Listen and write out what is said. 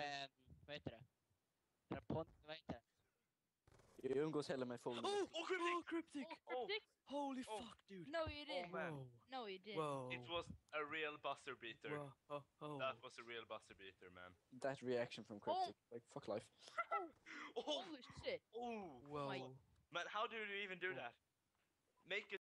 vad heter det? Vad heter det? Jag umgås hellre med fåglar. Oh, cryptic! Cryptic? Holy fuck, dude! No, you didn't. man. Whoa. No, you didn't. Whoa. It was a real buzzer beater. Whoa. Oh, oh. That was a real buzzer beater, man. That reaction from Cryptic. Like, fuck life. Oh, Holy shit. oh, Whoa. man! How do you even do that? Make it.